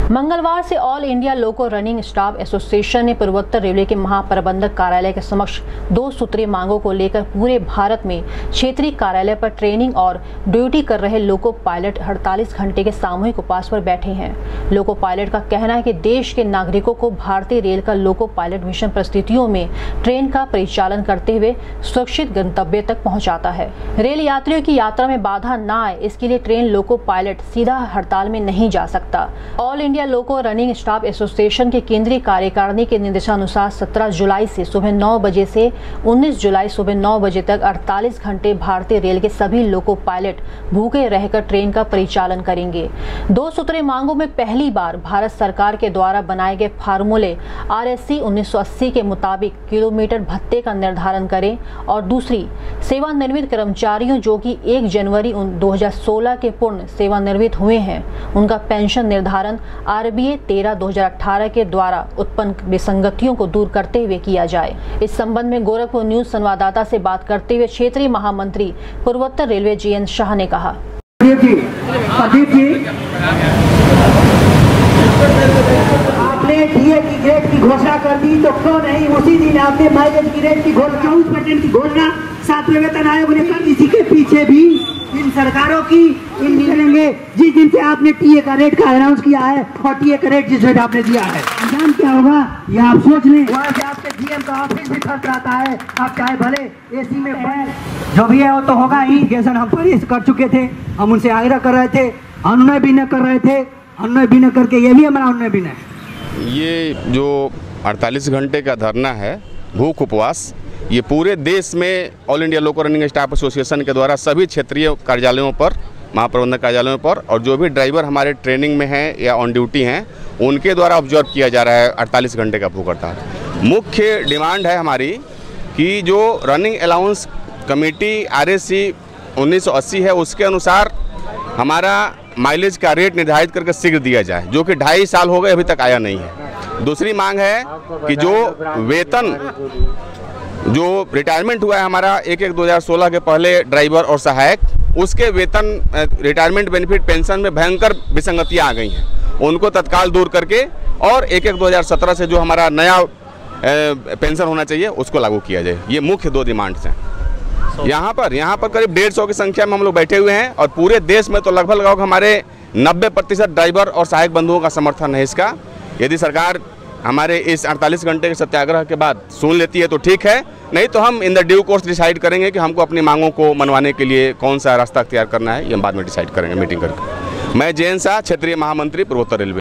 मंगलवार से all India loco running staff association ने पूर्वोत्तर रेलवे के महाप्रबंधक कार्यालय के समक्ष 2 सूत्रीय मांगों को लेकर पूरे भारत में क्षेत्रीय कार्यालय पर ट्रेनिंग और ड्यूटी कर रहे लोको पायलट 48 घंटे के सामूहिक उपवास पर बैठे हैं। लोको पायलट का कहना है कि देश के नागरिकों को भारतीय रेल का लोको पायलट मिशन परिस्थितियों में ट्रेन का परिचालन करते हुए सुरक्षित गंतव्य तक पहुँचाता है। रेल यात्रियों की यात्रा में बाधा न आए, इसके लिए ट्रेन लोको पायलट सीधा हड़ताल में नहीं जा सकता। All India loco running staff association के केंद्रीय कार्यकारिणी के निर्देशानुसार 17 जुलाई से सुबह 9 बजे से 19 जुलाई सुबह 9 बजे तक 48 घंटे भारतीय रेल के सभी लोको पायलट भूखे रहकर ट्रेन का परिचालन करेंगे। 2 सूत्रीय मांगों में पहली बार भारत सरकार के द्वारा बनाए गए फार्मूले RSC 1980 के मुताबिक किलोमीटर भत्ते का निर्धारण करें और दूसरी सेवानिवृत्त कर्मचारियों जो कि 1 जनवरी 2016 के पूर्ण सेवानिवृत्त हुए हैं उनका पेंशन निर्धारण RBA 13/2018 के द्वारा उत्पन्न विसंगतियों को दूर करते हुए किया जाए। इस संबंध में गोरखपुर न्यूज संवाददाता से बात करते हुए क्षेत्रीय महामंत्री पूर्वोत्तर रेलवे JN शाह ने कहा, आपने DA की ग्रेड की घोषणा कर दी तो क्यों नहीं उसी दिन आपने माइलेज की रेट की घोषणा 24% की घोषणा 7वें वेतन आयोग ने कर। इसी के पीछे भी इन सरकारों की इन निर्णय में जिस दिन से आपने TA का रेट का अनाउंस किया है और TA का रेट जिस रेट आपने दिया है, अंजाम क्या होगा ये आप सोच लें। वहाँ से आपके GM का ऑफिस भी खर्च आता है, आप चाहे भले AC में जो भी है वो तो होगा ही। जैसा हम परहेज कर चुके थे, हम उनसे आग्रह कर रहे थे, अनुनय भी न कर रहे थे, अनुनय भी न करके ये भी हमारा अनुनय भी न है। ये जो 48 घंटे का धरना है, भूख उपवास, ये पूरे देश में all India loco running staff association के द्वारा सभी क्षेत्रीय कार्यालयों पर, महाप्रबंधक कार्यालयों पर और जो भी ड्राइवर हमारे ट्रेनिंग में हैं या ऑन ड्यूटी हैं उनके द्वारा ऑब्जर्व किया जा रहा है 48 घंटे का भूख हड़ताल। मुख्य डिमांड है हमारी कि जो रनिंग अलाउंस कमेटी RSC 1980 है उसके अनुसार हमारा माइलेज का रेट निर्धारित करके शीघ्र दिया जाए, जो कि 2.5 साल हो गए अभी तक आया नहीं है। दूसरी मांग है कि जो वेतन जो रिटायरमेंट हुआ है हमारा 1/1/2016 के पहले ड्राइवर और सहायक, उसके वेतन रिटायरमेंट बेनिफिट पेंशन में भयंकर विसंगतियां आ गई हैं, उनको तत्काल दूर करके और 1/1/2017 से जो हमारा नया पेंशन होना चाहिए उसको लागू किया जाए। ये मुख्य 2 डिमांड्स हैं। यहाँ पर करीब 150 की संख्या में हम लोग बैठे हुए हैं और पूरे देश में तो लगभग हमारे 90% ड्राइवर और सहायक बंधुओं का समर्थन है इसका। यदि सरकार हमारे इस 48 घंटे के सत्याग्रह के बाद सुन लेती है तो ठीक है, नहीं तो हम in the due course decide करेंगे कि हमको अपनी मांगों को मनवाने के लिए कौन सा रास्ता अख्तियार करना है, ये हम बाद में डिसाइड करेंगे मीटिंग करके। मैं JN शाह, क्षेत्रीय महामंत्री पूर्वोत्तर रेलवे।